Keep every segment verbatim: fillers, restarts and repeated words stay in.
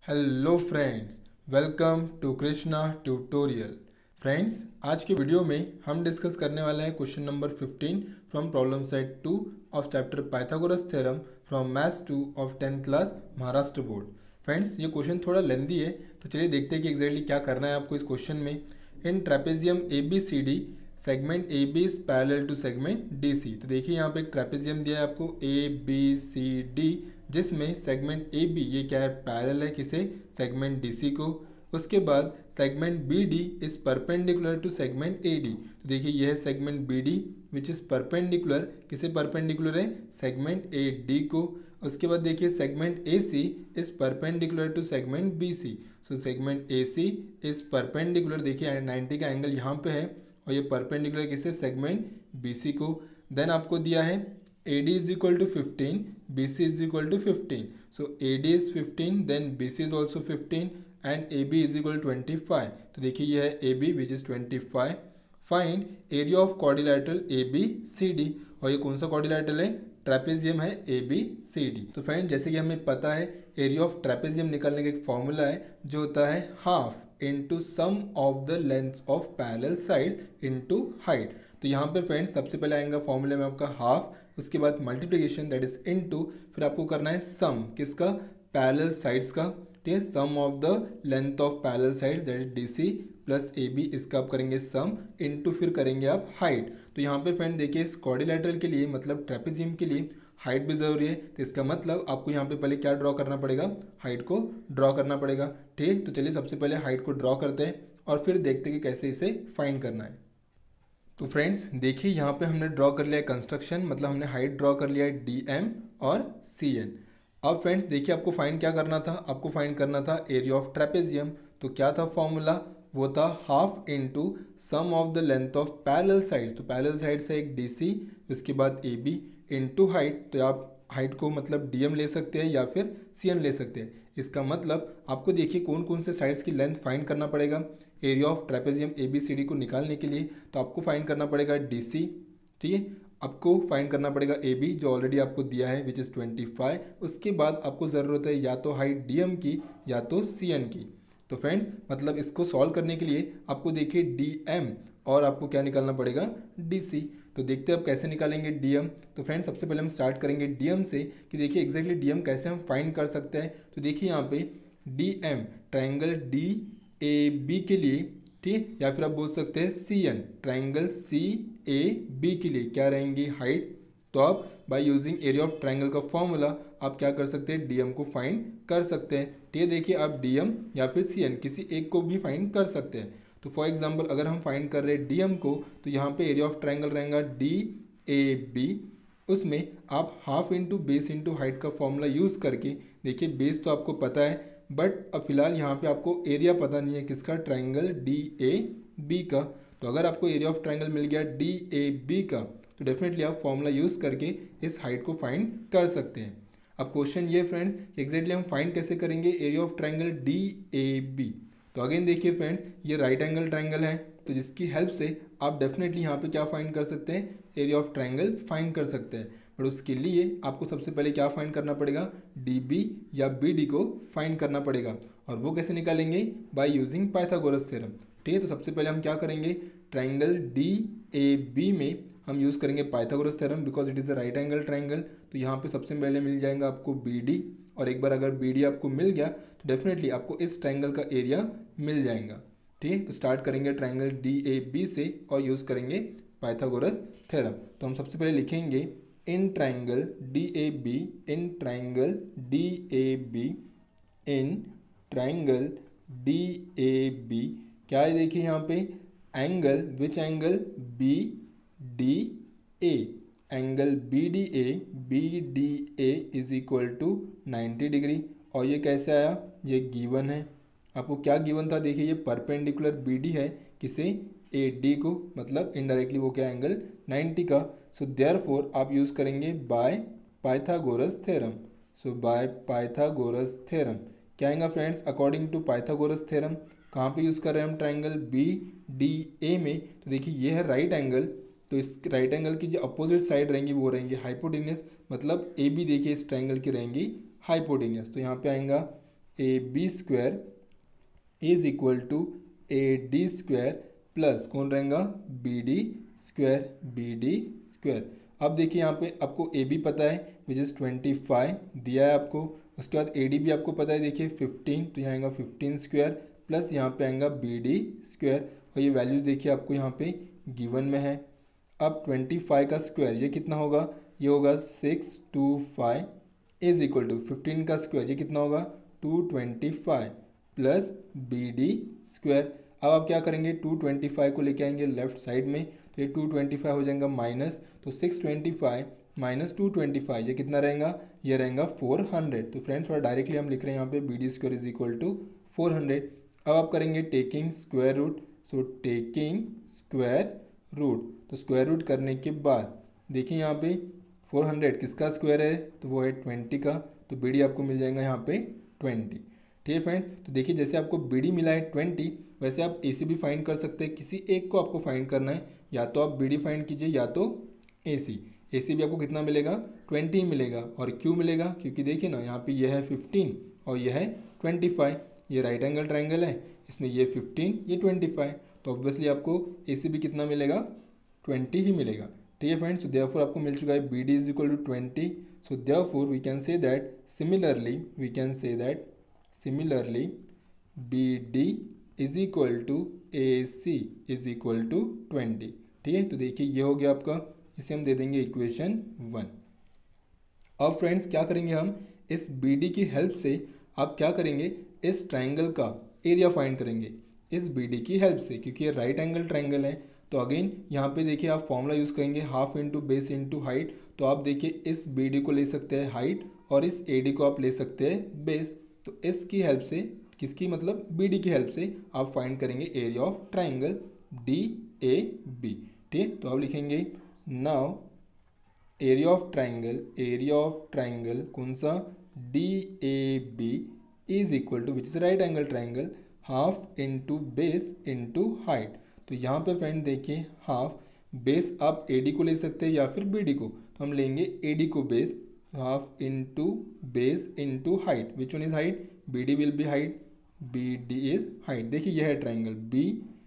Hello friends, welcome to Krishna tutorial. Friends, आज के video में हम डिस्कस करने वाले हैं question number fifteen from problem set two of chapter Pythagoras theorem from maths two of tenth class Maharashtra board. Friends, ये question थोड़ा lengthy है, तो चलिए देखते हैं कि एग्जैक्टली क्या करना है आपको इस क्वेश्चन में। In trapezium A B C D segment A B is parallel to segment D C. तो देखिए यहाँ पे एक ट्रेपेजियम दिया है आपको ए बी सी डी, जिसमें सेगमेंट ए बी ये क्या है, पैरेलल है किसे, सेगमेंट डी सी को। उसके बाद segment B D is perpendicular to segment A D. तो देखिए यह है segment B D which is perpendicular, किसे परपेंडिकुलर है, सेगमेंट ए डी को। उसके बाद देखिए segment A C is perpendicular to segment B C. So segment A C is perpendicular, देखिए नाइन्टी का एंगल यहाँ पे है और ये परपेंडिकुलर किसे, सेगमेंट बी सी को। देन आपको दिया है A D is equal to fifteen, B C is equal to fifteen. So A D is fifteen, then B C is also fifteen and A B is equal to twenty five. तो देखिए यह है A B which is twenty five. Find area of quadrilateral A B C D. और ये कौन सा quadrilateral है, trapezium है A B C D. तो फ्रेंड, जैसे कि हमें पता है एरिया ऑफ ट्रेपेजियम निकालने का एक फॉर्मूला है जो होता है half into sum of the length of parallel sides into height. तो यहाँ पे फ्रेंड्स सबसे पहले आएगा फॉर्मूले में आपका हाफ, उसके बाद मल्टीप्लिकेशन दैट इज इनटू, फिर आपको करना है सम किसका, पैरेलल साइड्स का, ठीक है, sum of the length of parallel sides that is D C plus A B, इसका आप करेंगे सम इनटू फिर करेंगे आप हाइट। तो यहाँ पे फ्रेंड देखिए इस क्वाड्रिलेटरल के लिए मतलब ट्रेपेजियम के लिए हाइट भी ज़रूरी है, तो इसका मतलब आपको यहाँ पे पहले क्या ड्रॉ करना पड़ेगा, हाइट को ड्रॉ करना पड़ेगा। ठीक, तो चलिए सबसे पहले हाइट को ड्रॉ करते हैं और फिर देखते हैं कि कैसे इसे फाइंड करना है। तो फ्रेंड्स देखिए यहाँ पे हमने ड्रॉ कर लिया है कंस्ट्रक्शन, मतलब हमने हाइट ड्रॉ कर लिया है डी एम और सी एन। अब फ्रेंड्स देखिए आपको फाइंड क्या करना था, आपको फाइंड करना था एरिया ऑफ ट्रेपेजियम। तो क्या था फॉर्मूला, वो था half into sum of the length of parallel sides. तो पैरेलल साइड्स है एक डी सी, उसके बाद ए बी इनटू हाइट। तो आप हाइट को मतलब डी एम ले सकते हैं या फिर सी एन ले सकते हैं। इसका मतलब आपको देखिए कौन कौन से साइड्स की लेंथ फाइंड करना पड़ेगा area of trapezium A B C D को निकालने के लिए। तो आपको फाइंड करना पड़ेगा डी सी, ठीक है, आपको फाइंड करना पड़ेगा ए बी जो ऑलरेडी आपको दिया है विच इज़ ट्वेंटी फाइव। उसके बाद आपको ज़रूरत है या तो हाइट डी एम की या तो सी एन की। तो फ्रेंड्स मतलब इसको सॉल्व करने के लिए आपको देखिए डी एम और आपको क्या निकालना पड़ेगा, डी सी। तो देखते हैं अब कैसे निकालेंगे डी एम। तो फ्रेंड्स सबसे पहले हम स्टार्ट करेंगे डी एम से कि देखिए एग्जैक्टली डी एम कैसे हम फाइंड कर सकते हैं। तो देखिए यहाँ पे D M triangle D A B के लिए, ठीक, या फिर आप बोल सकते हैं C N triangle C A B के लिए क्या रहेंगी, हाइट। तो आप by using area of triangle का फॉर्मूला आप क्या कर सकते हैं, डीएम को फाइंड कर सकते हैं। ठीक है, देखिए आप डीएम या फिर सीएन किसी एक को भी फाइंड कर सकते हैं। तो फॉर एग्जांपल अगर हम फाइंड कर रहे हैं डीएम को, तो यहाँ पे एरिया ऑफ ट्राइंगल रहेगा डी ए बी, उसमें आप half into base into height का फॉर्मूला यूज़ करके, देखिए बेस तो आपको पता है बट अब फिलहाल यहाँ पे आपको एरिया पता नहीं है किसका, ट्राइंगल डी ए बी का। तो अगर आपको एरिया ऑफ ट्राइंगल मिल गया डी ए बी का, तो डेफिनेटली आप फॉर्मूला यूज़ करके इस हाइट को फाइंड कर सकते हैं। अब क्वेश्चन ये फ्रेंड्स एग्जैक्टली हम फाइंड कैसे करेंगे area of triangle D A B. तो अगेन देखिए फ्रेंड्स ये राइट एंगल ट्राइंगल है, तो जिसकी हेल्प से आप डेफिनेटली यहाँ पे क्या फाइंड कर सकते हैं, एरिया ऑफ ट्राइंगल फाइंड कर सकते हैं। बट उसके लिए आपको सबसे पहले क्या फाइंड करना पड़ेगा, डी बी या बी डी को फाइंड करना पड़ेगा। और वो कैसे निकालेंगे, बाय यूजिंग पाइथागोरस थ्योरम। ठीक है, तो सबसे पहले हम क्या करेंगे, ट्राइंगल डी ए बी में हम यूज़ करेंगे Pythagoras theorem because it is a right angle triangle. तो यहाँ पे सबसे पहले मिल जाएगा आपको बी डी, और एक बार अगर बी डी आपको मिल गया तो डेफिनेटली आपको इस ट्राइंगल का एरिया मिल जाएगा। ठीक है, तो स्टार्ट करेंगे ट्राइंगल डी ए बी से और यूज़ करेंगे पाइथागोरस थ्योरम। तो हम सबसे पहले लिखेंगे in triangle D A B, in triangle D A B, in triangle D A B क्या है, देखिए यहाँ पे angle, which angle, B D A, angle B D A, B D A is equal to ninety degree. और ये कैसे आया, ये गिवन है, आपको क्या गिवन था, देखिए ये परपेंडिकुलर बी डी है किसे, ए डी को, मतलब इनडायरेक्टली वो क्या एंगल नाइन्टी का। सो देयरफॉर आप यूज़ करेंगे by Pythagoras theorem. So by Pythagoras theorem क्या आएगा friends, according to Pythagoras theorem कहाँ पे यूज़ कर रहे हैं हम, ट्राइंगल बी डी ए में। तो देखिए ये है राइट एंगल, तो इस राइट एंगल की जो अपोजिट साइड रहेंगी वो रहेंगी हाइपोटेनियस, मतलब ए बी देखिए इस ट्राइंगल की रहेंगी हाइपोटेनियस। तो यहाँ पे आएगा A B square is equal to A D square plus कौन रहेगा B D square B D square. अब देखिए यहाँ पे आपको ए बी पता है विच इज़ ट्वेंटी फाइव दिया है आपको, उसके बाद ए डी भी आपको पता है देखिए फिफ्टीन, तो यहाँ आएगा फिफ्टीन स्क्वायर प्लस यहाँ पे आएगा बी डी स्क्वायर और ये वैल्यूज़ देखिए आपको यहाँ पे गिवन में है। अब ट्वेंटी फाइव का स्क्वायर ये कितना होगा, ये होगा six two five is equal to fifteen का स्क्वायर ये कितना होगा two twenty five plus B D square. अब आप क्या करेंगे टू ट्वेंटी फाइव को लेके आएंगे लेफ्ट साइड में, तो ये टू ट्वेंटी फाइव हो जाएगा माइनस, तो six twenty five minus two twenty five ये कितना रहेगा, ये रहेगा फोर हंड्रेड। तो फ्रेंड्स थोड़ा डायरेक्टली हम लिख रहे हैं यहाँ पे B D square is equal to four hundred. अब आप करेंगे taking square root, so taking square root, तो स्क्वायर रूट करने के बाद देखिए यहाँ पे फोर हंड्रेड किसका स्क्वायर है, तो वो है ट्वेंटी का, तो बी डी आपको मिल जाएगा यहाँ पे ट्वेंटी। ठीक है फ्रेंड, तो देखिए जैसे आपको बी डी मिला है ट्वेंटी, वैसे आप ए सी भी फाइंड कर सकते हैं, किसी एक को आपको फाइंड करना है, या तो आप बी डी फाइंड कीजिए या तो ए सी। ए सी भी आपको कितना मिलेगा ट्वेंटी मिलेगा, और क्यों मिलेगा, क्योंकि देखिए ना यहाँ पे यह है फिफ्टीन और यह है ट्वेंटी फाइव, ये राइट एंगल ट्राइंगल है, इसमें ये फिफ्टीन ये ट्वेंटी फाइव, तो ऑब्वियसली आपको ए सी भी कितना मिलेगा ट्वेंटी ही मिलेगा। ठीक है फ्रेंड्स, तो देयरफॉर आपको मिल चुका है B D is equal to twenty, so therefore we can say that similarly we can say that similarly B D is equal to A C is equal to twenty. ठीक है, तो देखिए ये हो गया आपका, इसे हम दे देंगे इक्वेशन वन। अब फ्रेंड्स क्या करेंगे हम, इस बी डी की हेल्प से आप क्या करेंगे, इस ट्राइंगल का एरिया फाइंड करेंगे इस बी डी की हेल्प से, क्योंकि ये राइट एंगल ट्राइंगल है। तो अगेन यहाँ पे देखिए आप फॉर्मूला यूज़ करेंगे half into base into height, तो आप देखिए इस बी डी को ले सकते हैं हाइट और इस ए डी को आप ले सकते हैं बेस। तो इसकी हेल्प से, किसकी मतलब बी डी की हेल्प से आप फाइंड करेंगे area of triangle D A B. ठीक है, तो आप लिखेंगे now area of triangle area of triangle कौन सा D A B is equal to which is right angle triangle half into base into height. तो यहाँ पे फ्रेंड देखिए हाफ बेस आप ए डी को ले सकते हैं या फिर बी डी को, तो हम लेंगे ए डी को base, half into base into height, which one is height, B D will be height, B D is height. देखिए यह है ट्राइंगल बी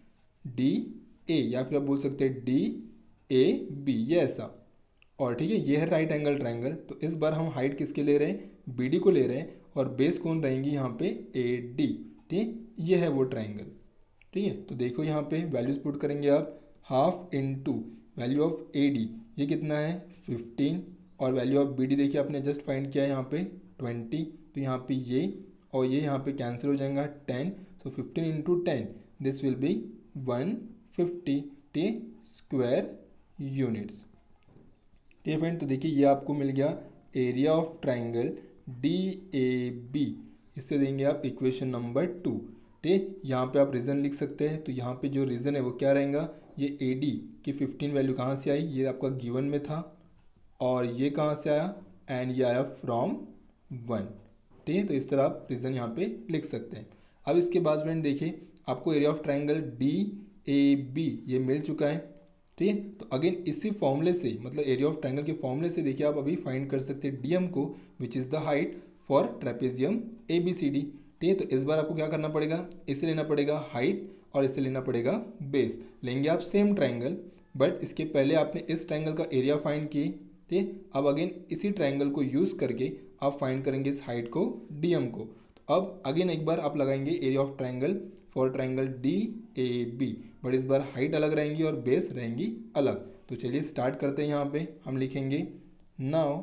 डी ए, या फिर आप बोल सकते हैं डी ए बी, ये ऐसा। और ठीक है ये है राइट एंगल ट्राइंगल, तो इस बार हम हाइट किसके ले रहे हैं, बी डी को ले रहे हैं, और बेस कौन रहेंगी यहाँ पे ए डी। ठीक, ये है वो ट्राइंगल। ठीक है, तो देखो यहाँ पे वैल्यूज पुट करेंगे आप, half into value of A D ये कितना है फिफ्टीन, और वैल्यू ऑफ बी डी देखिए आपने जस्ट फाइंड किया है यहाँ पे ट्वेंटी, तो यहाँ पे ये और ये यहाँ पे कैंसिल हो जाएगा ten, so fifteen into ten this will be one fifty T square units. ठीक है फ्रेंड, तो देखिए ये आपको मिल गया area of triangle D A B, इससे देंगे आप इक्वेशन नंबर टू। ठीक, यहाँ पे आप रीज़न लिख सकते हैं, तो यहाँ पे जो रीज़न है वो क्या रहेगा, ये ए डी की फिफ्टीन वैल्यू कहाँ से आई, ये आपका गिवन में था, और ये कहाँ से आया, एंड ये आया फ्रॉम वन। ठीक है, तो इस तरह आप रीज़न यहाँ पे लिख सकते हैं। अब इसके बाद फ्रेंड देखिए आपको area of triangle D A B ये मिल चुका है। ठीक है, तो अगेन इसी फॉर्मूले से, मतलब एरिया ऑफ ट्राइंगल के फॉर्मूले से देखिए आप अभी फाइंड कर सकते हैं डी एम को, which is the height for trapezium A B C D. ठीक है, तो इस बार आपको क्या करना पड़ेगा, इसे लेना पड़ेगा हाइट और इसे लेना पड़ेगा बेस। लेंगे आप सेम ट्राइंगल, बट इसके पहले आपने इस ट्राइंगल का एरिया फाइंड किए। ठीक, अब अगेन इसी ट्राइंगल को यूज़ करके आप फाइंड करेंगे इस हाइट को डी एम को। तो अब अगेन एक बार आप लगाएंगे area of triangle for triangle D A B, but इस बार हाइट अलग रहेंगी और बेस रहेंगी अलग। तो चलिए स्टार्ट करते हैं। यहाँ पे हम लिखेंगे now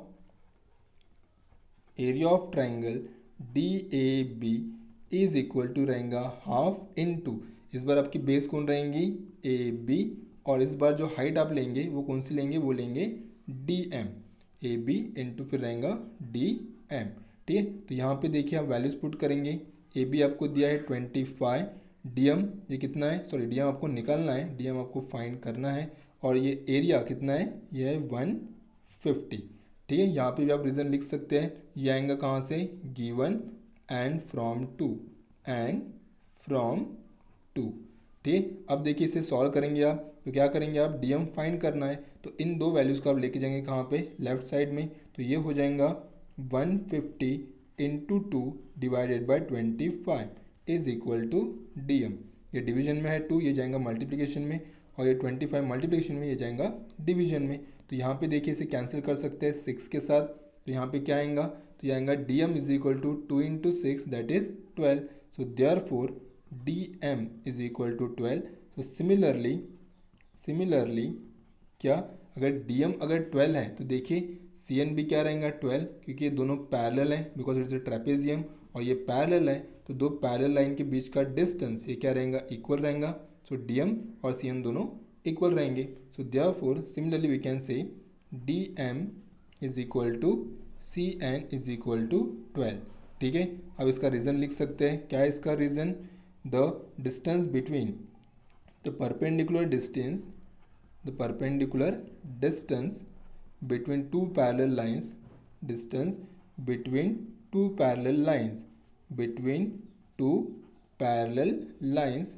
area of triangle D A B is equal to रहेगा हाफ इंटू, इस बार आपकी बेस कौन रहेंगी ए बी, और इस बार जो हाइट आप लेंगे वो कौन सी लेंगे, वो लेंगे D M, A B into फिर रहेगा डी एम। ठीक है, तो यहाँ पे देखिए आप वैल्यूज पुट करेंगे, ए बी आपको दिया है ट्वेंटी फाइव, डी एम ये कितना है, सॉरी डी एम आपको निकालना है, डी एम आपको फाइंड करना है, और ये एरिया कितना है, ये है वन फिफ्टी। ठीक है, यहाँ पे भी आप रीज़न लिख सकते हैं, ये आएगा कहाँ से, given and from two and from two. ठीक, अब देखिए इसे सॉल्व करेंगे आप, तो क्या करेंगे आप, डी एम फाइंड करना है, तो इन दो वैल्यूज़ को आप लेके जाएंगे कहाँ पे, लेफ्ट साइड में, तो ये हो जाएगा one fifty into two divided by twenty five is equal to D M. ये डिवीजन में है टू, ये जाएगा मल्टीप्लिकेशन में, और ये ट्वेंटी फाइव मल्टीप्लिकेशन में, ये जाएगा डिवीजन में। तो यहाँ पे देखिए इसे कैंसिल कर सकते हैं सिक्स के साथ, तो यहाँ पे क्या आएगा, तो ये आएगा D M is equal to two into six that is twelve. So therefore D M is equal to twelve. So similarly similarly क्या, अगर डी एम अगर ट्वेल्व है तो देखिए सी एन भी क्या रहेगा ट्वेल्व, क्योंकि ये दोनों पैरेलल हैं बिकॉज इट्स ए ट्रेपेजियम, और ये पैरेलल है तो दो पैरेलल लाइन के बीच का डिस्टेंस ये क्या रहेगा, इक्वल रहेगा। सो डी एम और सी एन दोनों इक्वल रहेंगे। So therefore similarly we can say D M is equal to C N is equal to twelve. ठीक है, अब इसका रीज़न लिख सकते हैं। क्या है इसका reason, the distance between the perpendicular distance the perpendicular distance between two parallel lines distance between two parallel lines between two parallel lines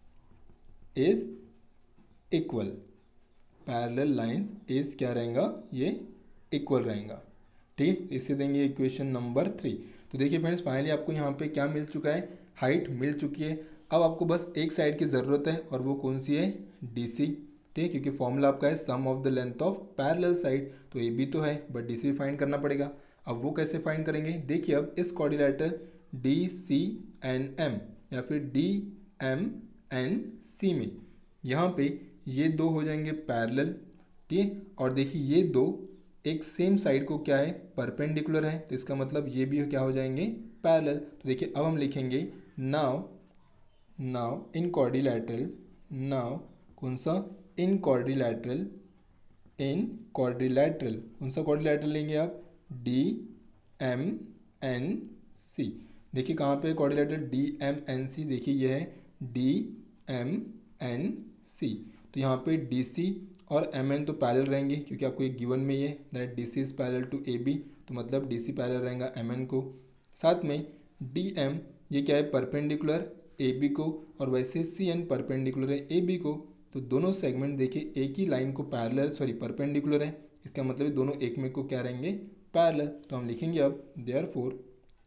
is equal। parallel lines is क्या रहेगा, ये equal रहेगा। ठीक है, इसे देंगे इक्वेशन नंबर थ्री। तो देखिए फ्रेंड्स फाइनली आपको यहाँ पे क्या मिल चुका है, हाइट मिल चुकी है। अब आपको बस एक साइड की ज़रूरत है और वो कौन सी है, डी सी। ठीक है, क्योंकि फॉर्मूला आपका है sum of the length of parallel side, तो ए बी तो है बट डी सी भी फाइंड करना पड़ेगा। अब वो कैसे फाइंड करेंगे, देखिए अब इस quadrilateral D C N M या फिर डी एम एन सी में यहाँ पे ये दो हो जाएंगे पैरेलल। ठीक है, और देखिए ये दो एक सेम साइड को क्या है, परपेंडिकुलर है, तो इसका मतलब ये भी क्या हो जाएंगे, पैरेलल। तो देखिए अब हम लिखेंगे now now in quadrilateral now कौन सा, इन क्वाड्रिलेटरल इन क्वाड्रिलेटरल कौन सा क्वाड्रिलेटरल लेंगे आप, डी एम एन सी। देखिए कहाँ पे quadrilateral D M N C, देखिए ये है डी एम एन सी। तो यहाँ पे डी सी और एम एन तो पैरेलल रहेंगे क्योंकि आपको एक गिवन में ये that D C is parallel to A B, तो मतलब डी सी पैरेलल रहेगा एम एन को। साथ में डी एम ये क्या है, परपेंडिकुलर ए बी को, और वैसे सी एन परपेंडिकुलर है ए बी को। तो दोनों सेगमेंट देखिए एक ही लाइन को पैरेलल सॉरी परपेंडिकुलर है, इसका मतलब दोनों एक में को क्या रहेंगे, पैरेलल। तो हम लिखेंगे अब देयरफॉर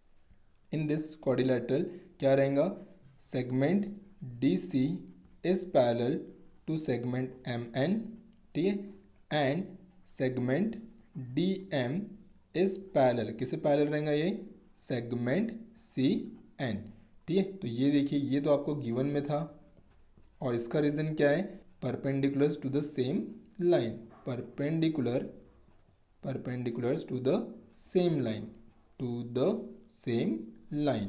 इन दिस क्वाड्रिलेटरल क्या रहेगा, segment D C is parallel to segment M N. ठीक है, and segment D M is parallel, किसे पैरेलल रहेगा ये, सेगमेंट सी एन। ठीक है, तो ये देखिए ये तो आपको गिवन में था, और इसका रीज़न क्या है, perpendicular to the same line, perpendicular perpendicular to the same line to the same line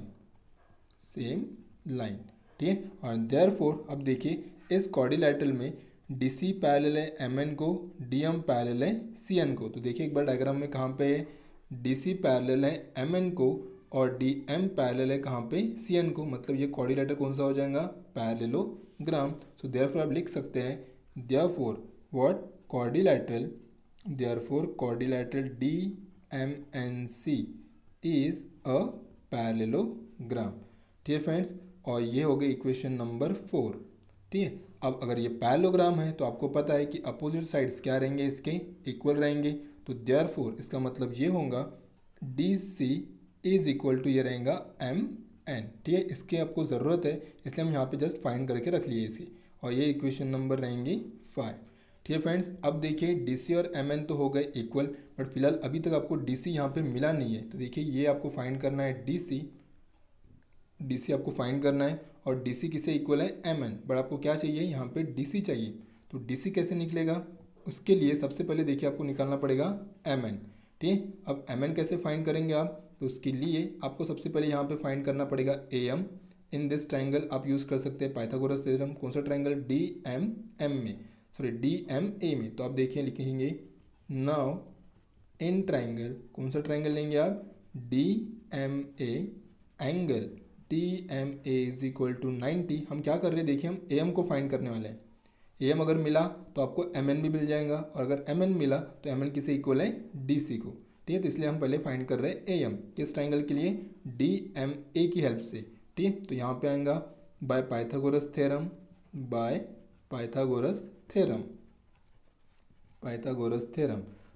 same line. ठीक है, और देयरफॉर अब देखिए इस क्वाड्रिलेटरल में डी सी पैरेलल है एम एन को, डी एम पैरेलल है सी एन को। तो देखिए एक बार डायग्राम में कहाँ पे है, डी सी पैरेलल है एम एन को और डी एम पैरेलल है कहाँ पे, सी एन को, मतलब ये क्वाड्रिलेटरल कौन सा हो जाएगा, पैरेललोग्राम। सो देयरफॉर आप लिख सकते हैं therefore what quadrilateral therefore quadrilateral D M N C is a parallelogram. ठीक है फ्रेंड्स, और ये हो गई इक्वेशन नंबर फोर। ठीक है, अब अगर ये पैरेललोग्राम है तो आपको पता है कि अपोजिट साइड्स क्या रहेंगे, इसके इक्वल रहेंगे। तो देयरफॉर इसका मतलब ये होगा D C is equal to ये रहेगा एम एन। ठीक है, इसकी आपको ज़रूरत है इसलिए हम यहाँ पे जस्ट फाइंड करके रख लिए इसे, और ये इक्वेशन नंबर रहेंगी फाइव। ठीक है फ्रेंड्स, अब देखिए डी सी और एम एन तो हो गए इक्वल, बट फिलहाल अभी तक आपको डी सी यहाँ पे मिला नहीं है। तो देखिए ये आपको फाइंड करना है डी सी डी सी आपको फाइंड करना है, और डी सी किसे इक्वल है, एम एन, बट आपको क्या चाहिए, यहाँ पे डी सी चाहिए। तो डी सी कैसे निकलेगा, उसके लिए सबसे पहले देखिए आपको निकालना पड़ेगा एम एन। ठीक है, अब एम एन कैसे फाइंड करेंगे आप, तो उसके लिए आपको सबसे पहले यहाँ पे फाइंड करना पड़ेगा A M. In this triangle आप यूज़ कर सकते हैं पाइथागोरस थ्योरम, कौन सा ट्राइंगल, डी एम एम में सॉरी डी एम ए में। तो आप देखिए लिखेंगे नाउ इन ट्राइंगल, कौन सा ट्राइंगल लेंगे आप, D M A angle D M A is equal to ninety. हम क्या कर रहे हैं, देखिए हम ए एम को फाइंड करने वाले हैं। ए एम अगर मिला तो आपको एम एन भी मिल जाएगा, और अगर एम एन मिला तो एम एन किसे इक्वल है, डी सी को। ठीक है, तो इसलिए हम पहले फाइंड कर रहे हैं ए एम, किस ट्राइंगल के लिए, डी एम ए की हेल्प से। ठीक है, तो यहाँ पे आएगा by Pythagoras theorem by Pythagoras theorem Pythagoras theorem.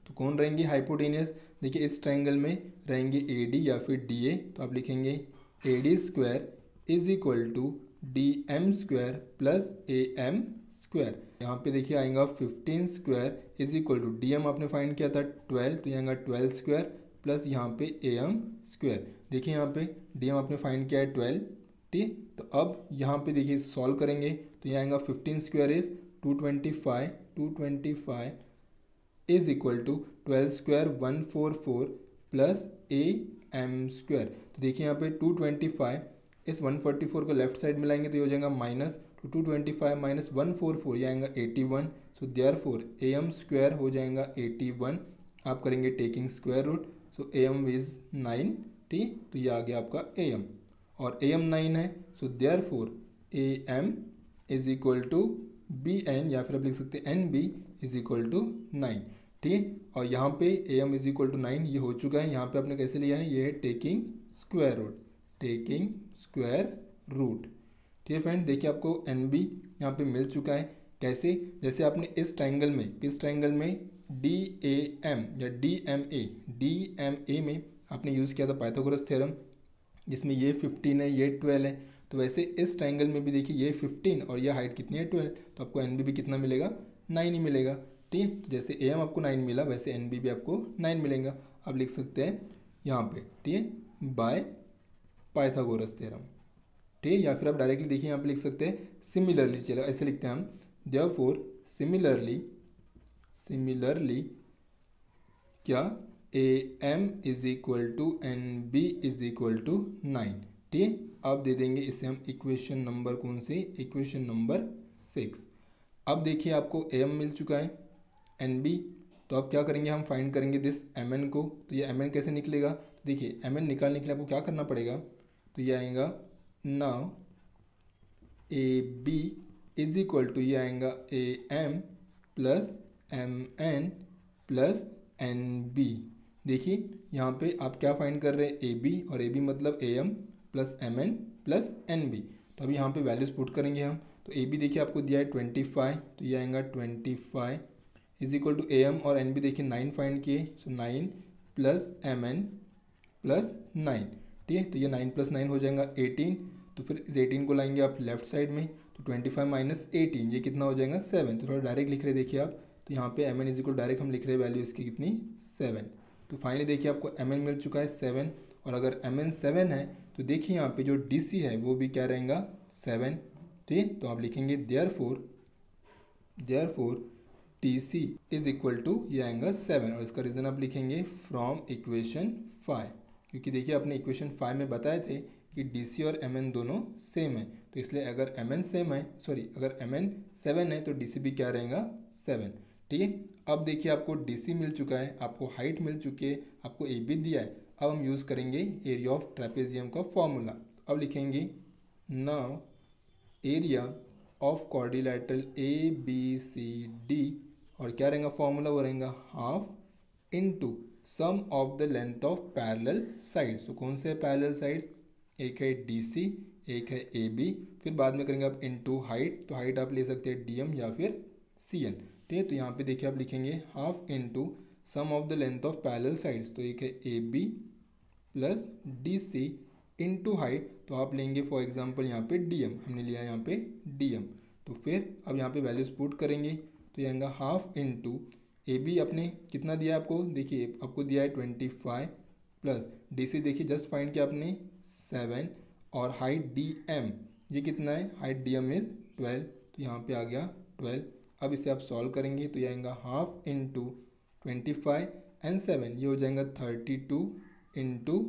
तो कौन रहेंगे हाइपोटेनियस? देखिए इस ट्रायंगल में रहेंगे ए डी या फिर डी ए, तो आप लिखेंगे A D square is equal to D M square plus A M square. यहाँ पे देखिए आएगा fifteen square is equal to D M आपने फाइंड किया था ट्वेल्व, तो यहाँ आएगा ट्वेल्व स्क्वायर प्लस यहाँ पे ए एम स्क्वायर। देखिए यहाँ पे डी एम आपने फाइंड किया है ट्वेल्व, ठीक। तो अब यहाँ पे देखिए सॉल्व करेंगे तो यहाँ आएगा fifteen square is two twenty five, two twenty five is equal to twelve square one four four plus A M square. तो देखिए यहाँ पे टू ट्वेंटी फाइव इस वन फोर्टी फोर को लेफ्ट साइड में लाएंगे तो ये हो जाएगा माइनस, तो two twenty five minus one four four ये आएगा eighty one. So therefore A M square हो जाएगा एटी वन। आप करेंगे taking square root, so A M is nine, ठीक। तो ये आ गया आपका ए एम और ए एम नाइन है, so therefore A M is equal to B N या फिर आप लिख सकते हैं N B is equal to nine, ठीक। और यहाँ पे A M is equal to nine ये हो चुका है। यहाँ पे आपने कैसे लिया है, ये है taking square root, taking square root, ठीक है फ्रेंड। देखिए आपको एन बी यहाँ पे मिल चुका है। कैसे? जैसे आपने इस ट्राइंगल में इस ट्राइंगल में डी ए एम या D M A D M A में आपने यूज़ किया था पाइथागोरस थ्योरम, जिसमें ये फिफ्टीन है ये ट्वेल्व है। तो वैसे इस ट्राइंगल में भी देखिए ये फिफ्टीन और ये हाइट कितनी है ट्वेल्व, तो आपको एन बी भी कितना मिलेगा, नाइन ही मिलेगा, ठीक। तो जैसे ए एम आपको नाइन मिला वैसे एन बी भी आपको नाइन मिलेगा। आप लिख सकते हैं यहाँ पे, ठीक है, बाय पाइथागोरस थ्योरम, ठीक है। या फिर आप डायरेक्टली देखिए यहाँ पे लिख सकते हैं सिमिलरली, चलो ऐसे लिखते हैं हम, देयरफॉर सिमिलरली सिमिलरली क्या A M is equal to N B is equal to nine, ठीक है। अब दे देंगे इसे हम इक्वेशन नंबर कौन सी, इक्वेशन नंबर सिक्स। अब देखिए आपको ए एम मिल चुका है, एन बी, तो अब क्या करेंगे, हम फाइंड करेंगे दिस एम एन को। तो ये एम एन कैसे निकलेगा, तो देखिए एम एन निकालने के लिए आपको क्या करना पड़ेगा, तो ये आएगा now A B is equal to ये आएगा A M plus M N plus N B. देखिए यहाँ पे आप क्या फाइंड कर रहे हैं, ए बी, और ए बी मतलब A M plus M N plus N B. तो अभी यहाँ पे वैल्यूज पुट करेंगे हम। तो ए बी देखिए आपको दिया है ट्वेंटी फाइव, तो ये आएगा twenty five is equal to A M और एन बी देखिए नाइन फाइंड किए, so nine plus M N plus nine, ठीक है। तो ये नाइन प्लस नाइन हो जाएगा एटीन। तो फिर इस एटीन को लाएंगे आप लेफ्ट साइड में, तो ट्वेंटी फाइव माइनस एटीन ये कितना हो जाएगा, सेवन। तो थोड़ा डायरेक्ट लिख रहे देखिए आप, तो यहाँ पे M N is equal direct हम लिख रहे हैं वैल्यू इसकी कितनी, सेवन। तो फाइनली देखिए आपको एम एन मिल चुका है सेवन, और अगर एम एन सेवन है तो देखिए यहाँ पे जो डी सी है वो भी क्या रहेगा, सेवन, ठीक है। तो आप लिखेंगे therefore therefore D C is equal to ये आएगा सेवन, और इसका रीज़न आप लिखेंगे फ्रॉम इक्वेशन फाइव, क्योंकि देखिए आपने इक्वेशन फाइव में बताए थे कि डी सी और एम एन दोनों सेम है। तो इसलिए अगर एम एन सेम है, सॉरी अगर एम एन सेवन है तो डी सी भी क्या रहेगा, सेवन, ठीक है। अब देखिए आपको डी सी मिल चुका है, आपको हाइट मिल चुकी है, आपको ए बी दिया है। अब हम यूज़ करेंगे एरिया ऑफ ट्रेपेजियम का फॉर्मूला। अब लिखेंगे now area of quadrilateral A B C D, और क्या रहेगा फॉर्मूला, वो रहेगा half into sum of the length of parallel sides. तो कौन से पैरेलल साइड्स, एक है डी सी एक है ए बी, फिर बाद में करेंगे आप इनटू हाइट, तो हाइट आप ले सकते हैं डी एम या फिर सी एन, ठीक है। तो यहाँ पे देखिए आप लिखेंगे half into sum of the length of parallel sides, तो एक है A B plus D C into height, तो आप लेंगे फॉर एग्जांपल यहाँ पे डी एम, हमने लिया यहाँ पे डी एम। तो फिर अब यहाँ पे वैल्यूज पुट करेंगे, तो ये आएगा हाफ इनटू ए बी आपने कितना दिया आपको, देखिए आपको दिया है twenty five plus D C देखिए जस्ट फाइंड किया आपने सेवन, और हाइट डी एम ये कितना है, height D M is twelve, तो यहाँ पे आ गया ट्वेल्व। अब इसे आप सॉल्व करेंगे तो ये आएगा half into twenty five and seven, ये हो जाएगा थर्टी टू इंटू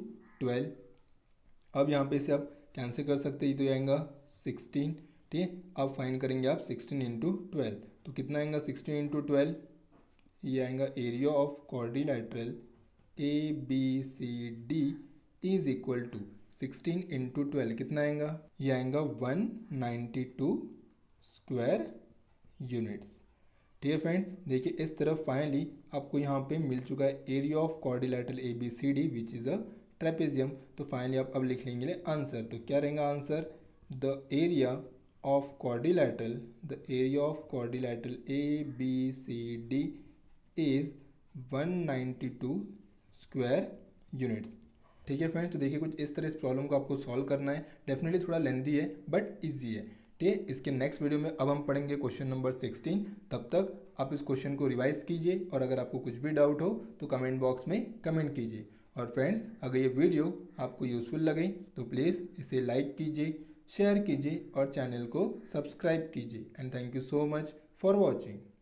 ट्वेल्व। अब यहाँ पे इसे आप कैंसिल कर सकते हैं, तो ये आएगा सिक्सटीन, ठीक है। अब फाइन करेंगे आप सिक्सटीन इंटू ट्वेल्व, तो कितना आएगा सिक्सटीन इंटू ट्वेल्व, ये आएगा area of quadrilateral A B C D is equal to sixteen into twelve, कितना आएगा, ये आएगा one ninety two square units, ठीक है फ्रेंड। देखिए इस तरफ फाइनली आपको यहाँ पे मिल चुका है area of quadrilateral A B C D which is a trapezium. तो फाइनली आप अब लिख लेंगे आंसर, तो क्या रहेगा answer, the area of quadrilateral the area of quadrilateral A B C D is one ninety two square units. ठीक है फ्रेंड्स, तो देखिए कुछ इस तरह इस प्रॉब्लम को आपको सॉल्व करना है। डेफिनेटली थोड़ा लेंथी है बट इजी है। ठीक है, इसके नेक्स्ट वीडियो में अब हम पढ़ेंगे क्वेश्चन नंबर सिक्सटीन। तब तक आप इस क्वेश्चन को रिवाइज कीजिए और अगर आपको कुछ भी डाउट हो तो कमेंट बॉक्स में कमेंट कीजिए। और फ्रेंड्स, अगर ये वीडियो आपको यूज़फुल लगे तो प्लीज़ इसे लाइक कीजिए, शेयर कीजिए और चैनल को सब्सक्राइब कीजिए। And thank you so much for watching.